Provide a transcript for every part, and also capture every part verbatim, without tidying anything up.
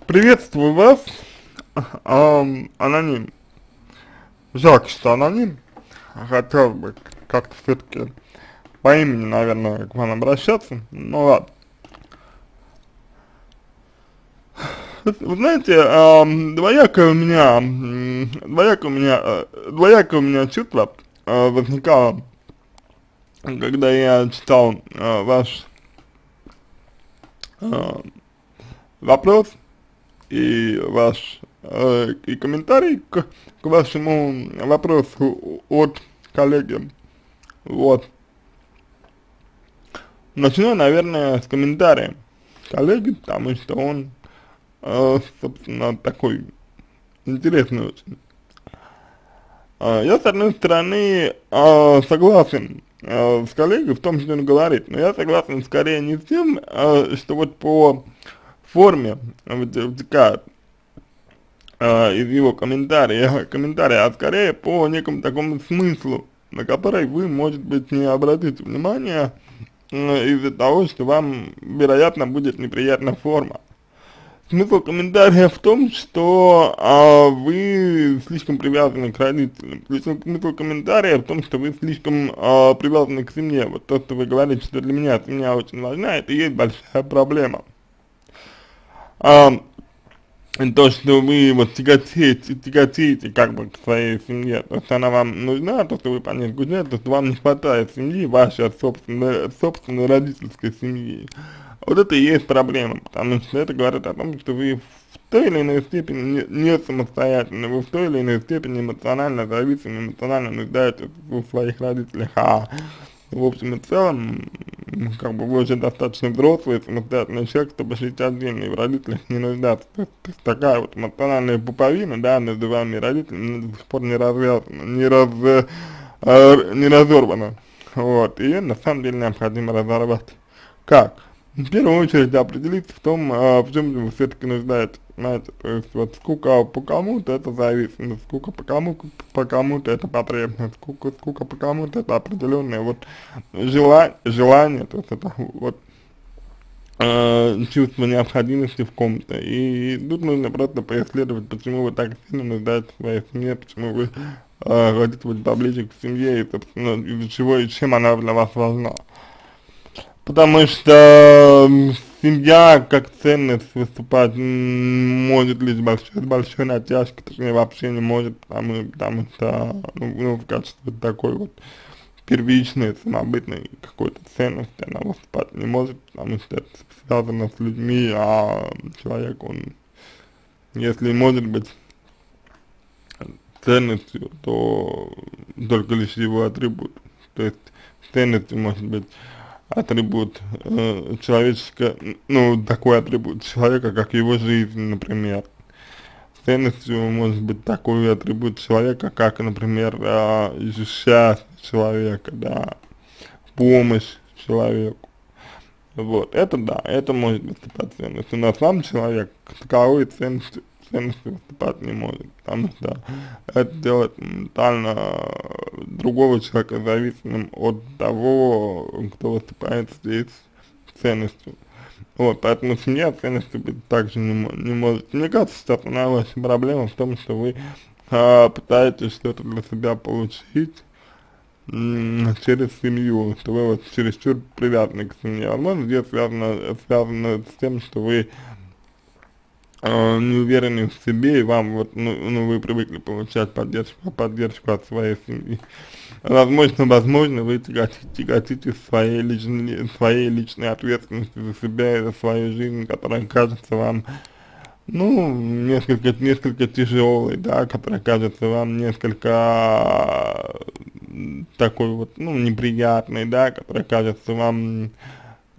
Приветствую вас, ам, аноним. Жалко, что аноним. Хотел бы как-то все-таки по имени, наверное, к вам обращаться. Ну ладно. Вы, вы знаете, ам, двоякое у меня, м, двоякое у меня, э, двоякое у меня чувство э, возникало, когда я читал э, ваш э, вопрос и ваш э, и комментарий к, к вашему вопросу от коллеги. Вот. Начну, наверное, с комментария коллеги, потому что он, э, собственно, такой интересный очень. Э, я, с одной стороны, э, согласен э, с коллегой в том, что он говорит, но я согласен скорее не с тем, э, что вот по форме вытекает э, из его комментария, комментария, а скорее по некому такому смыслу, на который вы, может быть, не обратите внимания э, из-за того, что вам, вероятно, будет неприятна форма. Смысл комментария в том, что а, вы слишком привязаны к родителям. Смысл, смысл комментария в том, что вы слишком а, привязаны к семье. Вот то, что вы говорите, что для меня семья очень важна, это и есть большая проблема. А, то, что вы вот тяготеете, тяготеете как бы к своей семье, то, что она вам нужна, то, что вы по ней скучаете, то, что вам не хватает семьи, вашей собственной, собственной родительской семьи. Вот это и есть проблема, потому что это говорит о том, что вы в той или иной степени не, не самостоятельны, вы в той или иной степени эмоционально зависимы, эмоционально нуждаетесь в своих родителях, а в общем и целом, как бы вы уже достаточно взрослый, самостоятельный человек, чтобы жить отдельно и в родителях не нуждаться. То есть, то есть такая вот эмоциональная пуповина, да, между вами и родителями до сих пор не развязана, не, раз, э, не разорвана. Вот, и на самом деле необходимо разорвать. Как? В первую очередь определиться в том, а, в чем вы все-таки нуждаетесь, знаете, то есть вот скука по кому-то это зависимость, скука по кому по кому-то это потребность, скука, скука по кому-то это определенное вот желание, желание, то есть это вот э, чувство необходимости в ком-то, и тут нужно просто поисследовать, почему вы так сильно нуждаетесь в своей семье, почему вы э, хотите быть поближе к семье, и, собственно, из-за чего и чем она для вас важна. Потому что семья как ценность выступать может лишь большой, большой натяжкой, точнее вообще не может, потому, потому что ну, ну, в качестве такой вот первичной, самобытной какой-то ценности она выступать не может, потому что это связано с людьми, а человек, он, если может быть ценностью, то только лишь его атрибут, то есть ценностью может быть атрибут э, человеческого, ну, такой атрибут человека, как его жизнь, например. Ценностью может быть такой атрибут человека, как, например, э, счастье человека, да, помощь человеку. Вот, это да, это может выступать ценностью, но сам человек к таковой ценностью, ценностью выступать не может, потому что это делает ментально другого человека зависимым от того, кто выступает здесь ценностью. Вот, поэтому семья ценностью быть также не, не может. Мне кажется, что основная ваша проблема в том, что вы а, пытаетесь что-то для себя получить через семью, что вы вот чересчур привязаны к семье. Возможно, здесь связано, связано с тем, что вы э, не уверены в себе, и вам вот, ну, ну вы привыкли получать поддержку, поддержку от своей семьи. Возможно, возможно, вы тяготите, тяготите своей личной, своей личной ответственностью за себя и за свою жизнь, которая кажется вам, ну, несколько, несколько тяжелой, да, которая кажется вам несколько такой вот, ну, неприятный, да, который кажется вам э,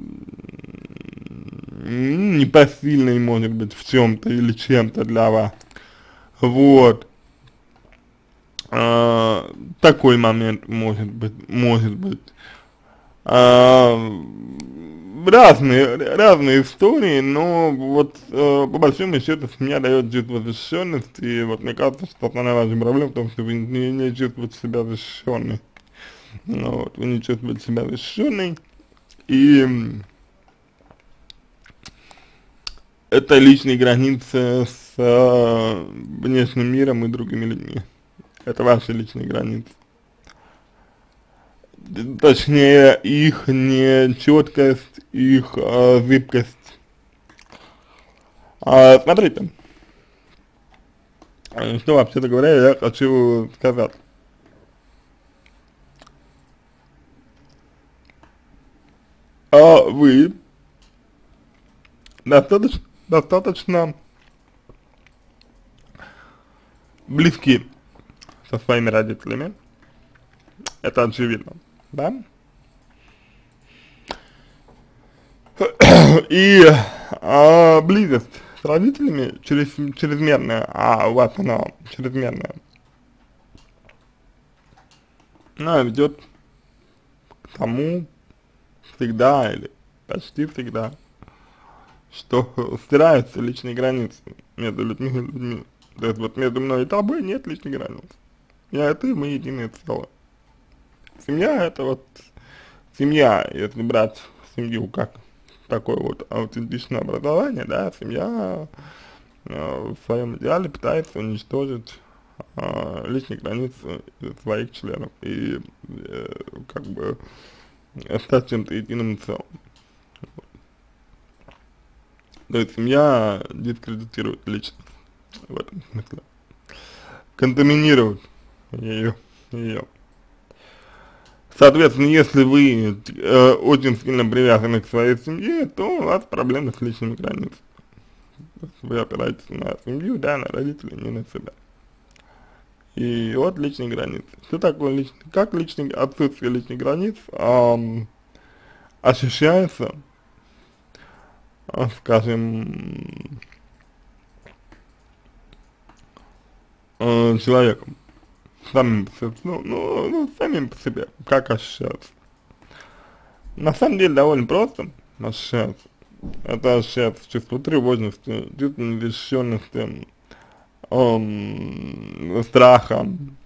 непосильный, может быть, в чем-то или чем-то для вас. Вот. А, такой момент может быть, может быть. А, разные, разные истории, но вот э, по большому счету семья дает чувство защищенности, и вот мне кажется, что основная ваша проблема в том, что вы не, не чувствуете себя защищенной. Ну, вот, вы не чувствуете себя защищенной, и это личные границы с э, внешним миром и другими людьми. Это ваши личные границы. Точнее, их нечеткость, их э, зыбкость. А, смотрите, что вообще-то говоря я хочу сказать. А вы достаточно, достаточно близки со своими родителями, это очевидно, да? И а, близость с родителями через, чрезмерная, а у вас она чрезмерная, она ведет к тому всегда или почти всегда, что стираются личные границы между людьми и людьми. То есть вот между мной и тобой нет личных границ. Я и ты, мы единое целое. Семья это вот семья, если брать семью как такое вот аутентичное образование, да, семья э, в своем идеале пытается уничтожить э, личные границы своих членов и э, как бы стать чем-то единым целым. То есть семья дискредитирует личность в этом смысле, контаминирует ее, ее. Соответственно, если вы э, очень сильно привязаны к своей семье, то у вас проблемы с личными границами. Вы опираетесь на семью, да, на родителей, не на себя. И вот личные границы. Что такое личный, как личный, отсутствие личных границ эм, ощущается, э, скажем, э, человеком, самим, ну, ну, ну, самим по себе, как ощущается. На самом деле довольно просто ощущается. Это ощущается чувство тревожности, чувство лишенности, эм, страха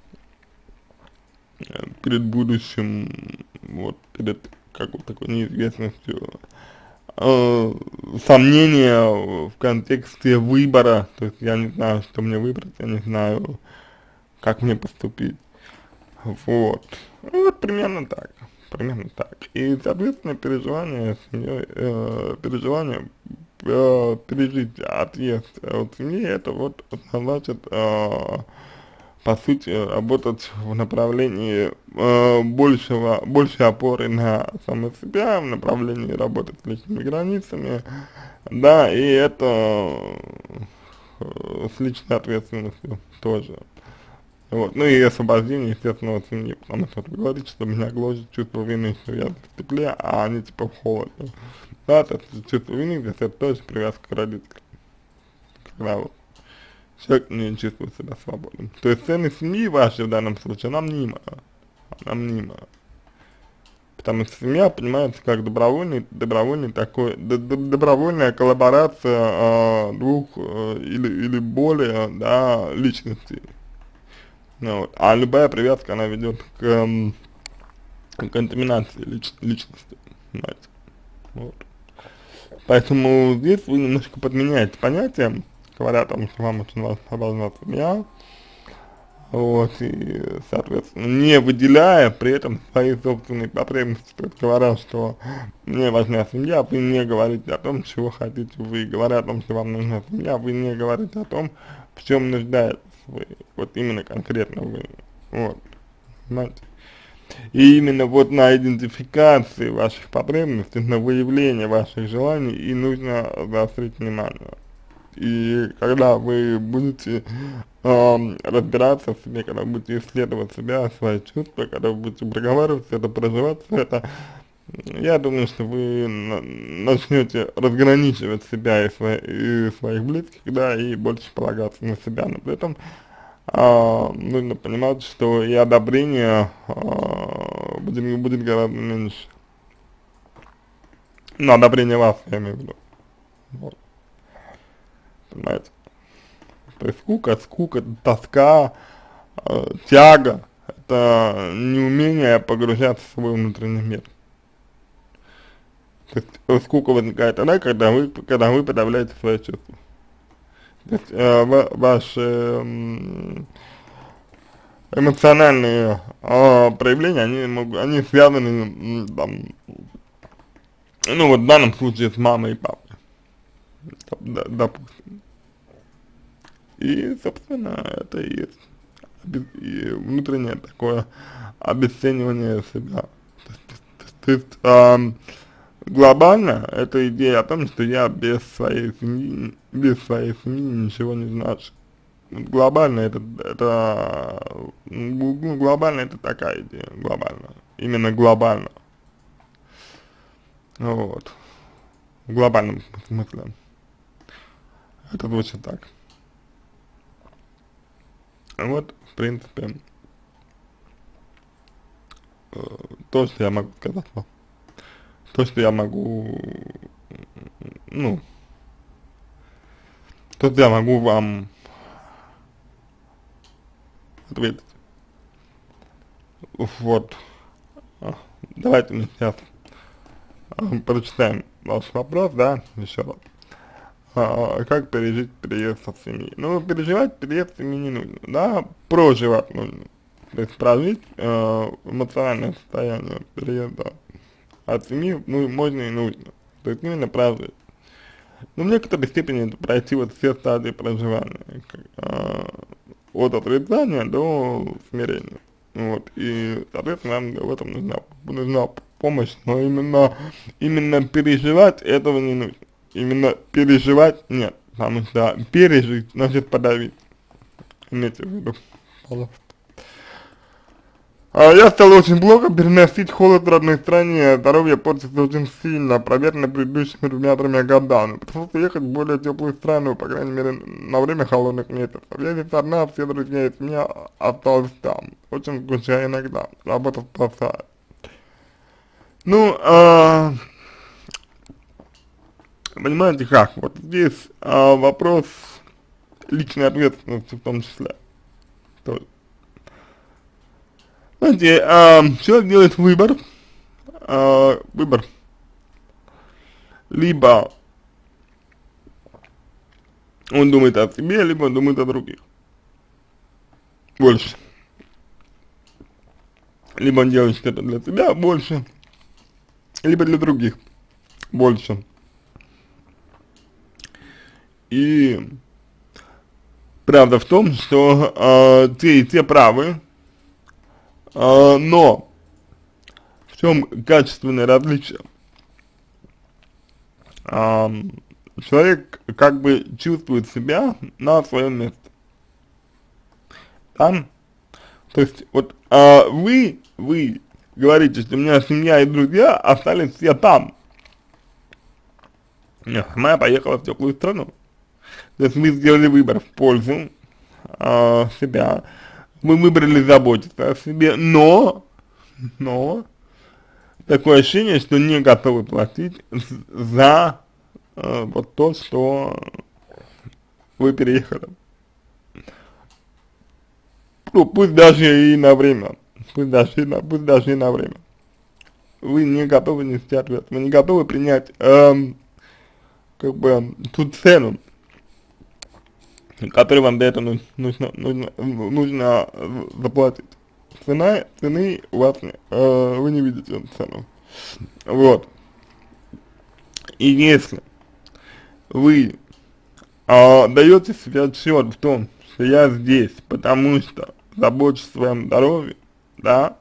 перед будущим, вот, перед какой-то такой неизвестностью, э, сомнения в контексте выбора, то есть я не знаю, что мне выбрать, я не знаю, как мне поступить, вот, ну, вот примерно так, примерно так, и, соответственно, переживания с семьей, э, переживания э, пережить отъезд от семьи, это вот значит, э, по сути, работать в направлении э, большего, большей опоры на самого себя, в направлении работы с личными границами, да, и это э, с личной ответственностью тоже. Вот, ну и освобождение, естественно, от семьи, потому что вы говорите, что меня гложет чувство вины, что я в тепле, а они типа в холоде. Да, это чувство вины, здесь это тоже привязка к родителям, когда вот человек не чувствует себя свободным. То есть ценность семьи вашей в данном случае, она мнимая, она мнимая. Потому что семья понимается как добровольный, добровольный такой, д д добровольная коллаборация э, двух э, или, или более, да, личностей. Ну, вот. А любая привязка, она ведет к, э, к контаминации лич личности, понимаете. Вот. Поэтому здесь вы немножко подменяете понятие, говоря о том, что вам очень важна семья, вот, и, соответственно, не выделяя при этом свои собственные потребности, то есть говоря, что мне важна семья, вы не говорите о том, чего хотите вы, говоря о том, что вам нужна семья, вы не говорите о том, в чем нуждаетесь вы, вот именно конкретно вы, вот, понимаете. И именно вот на идентификации ваших потребностей, на выявление ваших желаний и нужно заострить внимание. И когда вы будете э, разбираться в себе, когда будете исследовать себя, свои чувства, когда вы будете проговаривать это, проживать это, я думаю, что вы начнете разграничивать себя и, свои, и своих близких, да, и больше полагаться на себя. Но при этом э, нужно понимать, что и одобрение э, будет, будет гораздо меньше. Но одобрение вас, я имею в виду. Вот. Понимаете? То есть скука, скука, тоска, э, тяга — это неумение погружаться в свой внутренний мир. То есть э, скука возникает тогда, когда вы, когда вы подавляете свои чувства. То есть э, ва ваши э, эмоциональные э, проявления, они, могут, они связаны, там, ну вот в данном случае с мамой и папой, допустим. И, собственно, это и есть и внутреннее такое обесценивание себя. То есть, то есть э, глобально это идея о том, что я без своей семьи, без своей семьи ничего не значу. Глобально это, это, ну, глобально это такая идея, глобально, именно глобально, вот, в глобальном смысле, это звучит так. Вот, в принципе, э, то, что я могу сказать, то, что я могу, ну, то, что я могу вам ответить. Вот. А, давайте мы сейчас а, прочитаем ваш вопрос, да, еще раз. А, как пережить переезд от семьи? Ну, переживать переезд семьи не нужно, да, проживать нужно. То есть прожить э, эмоциональное состояние переезда от семьи, ну, можно и нужно. То есть именно прожить. Но в некоторой степени это пройти вот все стадии проживания, как, э, от отрицания до смирения. Вот, и, соответственно, нам в этом нужна, нужна помощь, но именно, именно переживать этого не нужно. Именно переживать нет, потому что пережить значит подавить. Имейте в виду, пожалуйста. А я стал очень плохо переносить холод в родной стране, здоровье портится очень сильно, проверено предыдущими двумя-тремя годами. Пришлось уехать в более теплую страну, по крайней мере, на время холодных месяцев. Я здесь одна, все друзья и семья осталась там. Очень скучаю иногда, работа спасает. Ну, а, понимаете как, вот здесь а, вопрос личной ответственности в том числе. То, знаете, а, человек делает выбор, а, выбор, либо он думает о себе, либо он думает о других, больше. Либо он делает что-то для себя больше, либо для других больше. И правда в том, что э, те и те правы, э, но в чем качественное различие? Э, человек как бы чувствует себя на своем месте. Там, то есть вот э, вы, вы говорите, что у меня семья и друзья остались все там. Нет, моя поехала в теплую страну. То есть вы сделали выбор в пользу э, себя, вы выбрали заботиться о себе, но, но, такое ощущение, что не готовы платить за э, вот то, что вы переехали. Ну, пусть даже и на время, пусть даже и на, пусть даже и на время. Вы не готовы нести ответ, вы не готовы принять, э, как бы, ту цену, который вам для этого нужно, нужно, нужно заплатить. Цена, цены у вас, э, вы не видите цену. Вот. И если вы э, даете себе отчет в том, что я здесь, потому что забочусь о своем здоровье, да,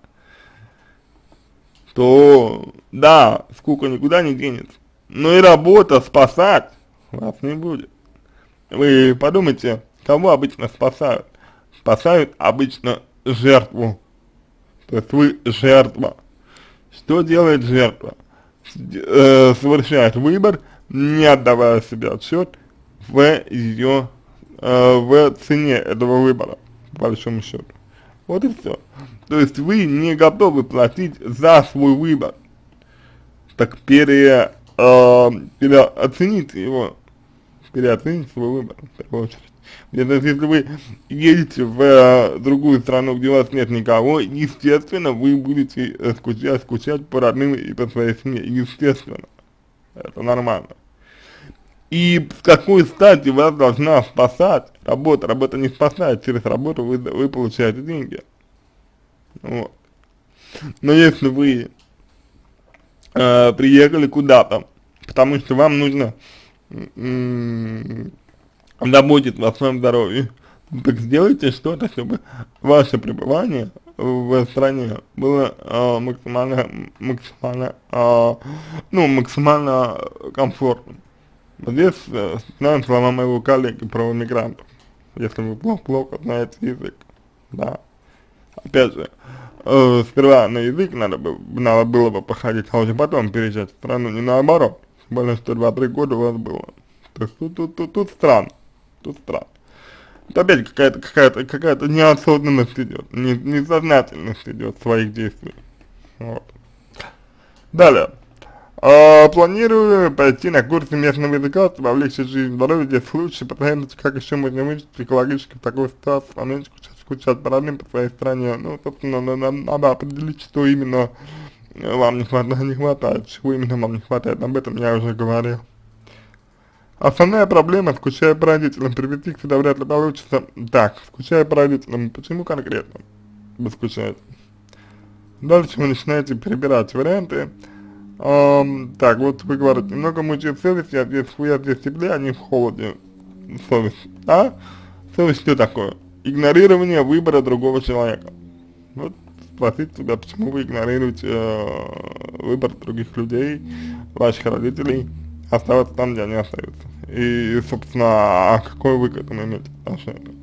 то, да, скука никуда не денется, но и работа спасать вас не будет. Вы подумайте, кого обычно спасают? Спасают обычно жертву. То есть вы жертва. Что делает жертва? Э, совершает выбор, не отдавая себе отчет в ее, э, в цене этого выбора, по большому счету. Вот и все. То есть вы не готовы платить за свой выбор. Так пере, э, переоцените его. переоценить свой выбор, в первую очередь. Если вы едете в э, другую страну, где у вас нет никого, естественно, вы будете э, скучать, скучать по родным и по своей семье, естественно. это нормально. И с какой стати вас должна спасать работа? Работа не спасает, через работу вы, вы получаете деньги. Вот. Но если вы э, приехали куда-то, потому что вам нужно заботиться о своем здоровье, так сделайте что-то, чтобы ваше пребывание в стране было э, максимально, максимально, э, ну, максимально комфортным. Вот здесь э, знаем слова моего коллеги про мигрантов, если вы плохо, плохо знаете язык, да. Опять же, э, сперва на язык надо, бы, надо было бы походить, а уже потом переезжать в страну, не наоборот, тем более, что два-три года у вас было. То есть тут, тут, тут, тут странно, тут странно. Это опять какая-то какая-то какая-то неосознанность идет, не, несознательность идет своих действий. Вот. Далее. А, планирую пойти на курсы местного языка, чтобы облегчить жизнь, здоровье, здесь лучше, пациент, как еще можно выжить психологически в такой ситуации, поменьше скучать, скучать по родным, по своей стране. Ну, собственно, надо, надо определить, что именно вам не хватает, не хватает, чего именно вам не хватает, об этом я уже говорил. Основная проблема, скучая по родителям, привести их сюда вряд ли получится. Так, скучая по родителям, почему конкретно вы скучаете? Дальше вы начинаете перебирать варианты. Um, так, вот вы говорите, немного мучает совесть, я здесь, я здесь в тепле, а не в холоде. Совесть, а? Совесть что такое? Игнорирование выбора другого человека. Вот спросите себя, почему вы игнорируете э, выбор других людей, ваших родителей, оставаться там, где они остаются. И, собственно, а какой вы к этому имеете отношение?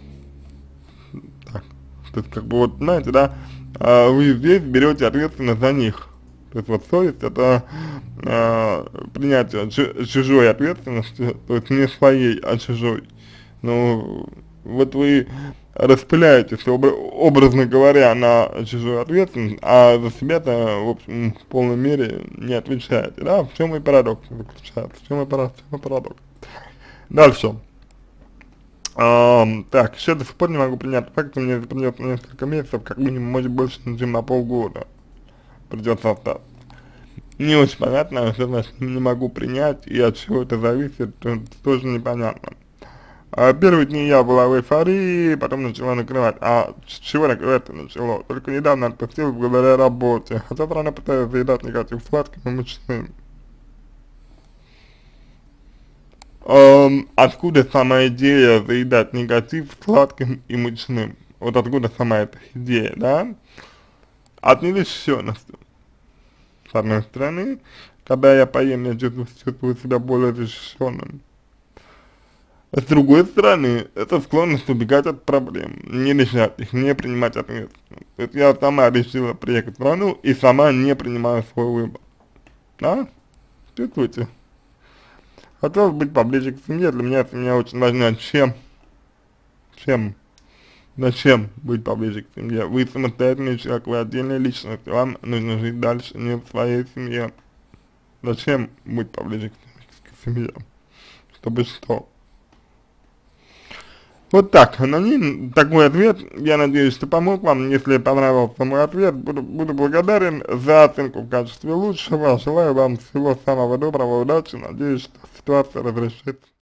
Так, то есть, как бы, вот, знаете, да, э, вы здесь берете ответственность за них. То есть вот совесть это э, принятие чужой ответственности, то есть не своей, а чужой. Ну, вот вы распыляетесь, обра образно говоря, на чужую ответственность, а за себя-то, в общем, в полной мере не отвечаете, да? В чем и парадокс заключается, в чем и парадокс, в чем и парадокс. Дальше. Um, так, еще до сих пор не могу принять факт, что мне придется на несколько месяцев, как минимум, может больше, чем на полгода. Придется остаться. Не очень понятно, что значит не могу принять и от чего это зависит, тоже непонятно. А первые дни я была в эйфории, потом начала накрывать. А с чего накрывать начало? Только недавно отпустил благодаря работе, хотя рано пытаюсь заедать негатив сладким и мучным. Um, откуда сама идея заедать негатив сладким и мучным? Вот откуда сама эта идея, да? От нерасчетности. С одной стороны, когда я поем, я чувствую, чувствую себя более защищенным. С другой стороны, это склонность убегать от проблем, не решать их, не принимать ответственность. То есть я сама решила приехать в страну и сама не принимаю свой выбор. Да? Чувствуете? Хотелось быть поближе к семье, для меня семья очень важна. Чем? Чем? Зачем быть поближе к семье? Вы самостоятельный человек, вы отдельная личность, вам нужно жить дальше, не в своей семье. Зачем быть поближе к, к семье? Чтобы что? Вот так, на ней такой ответ, я надеюсь, что помог вам. Если понравился мой ответ, буду, буду благодарен за оценку в качестве лучшего. Желаю вам всего самого доброго, удачи, надеюсь, что ситуация разрешится.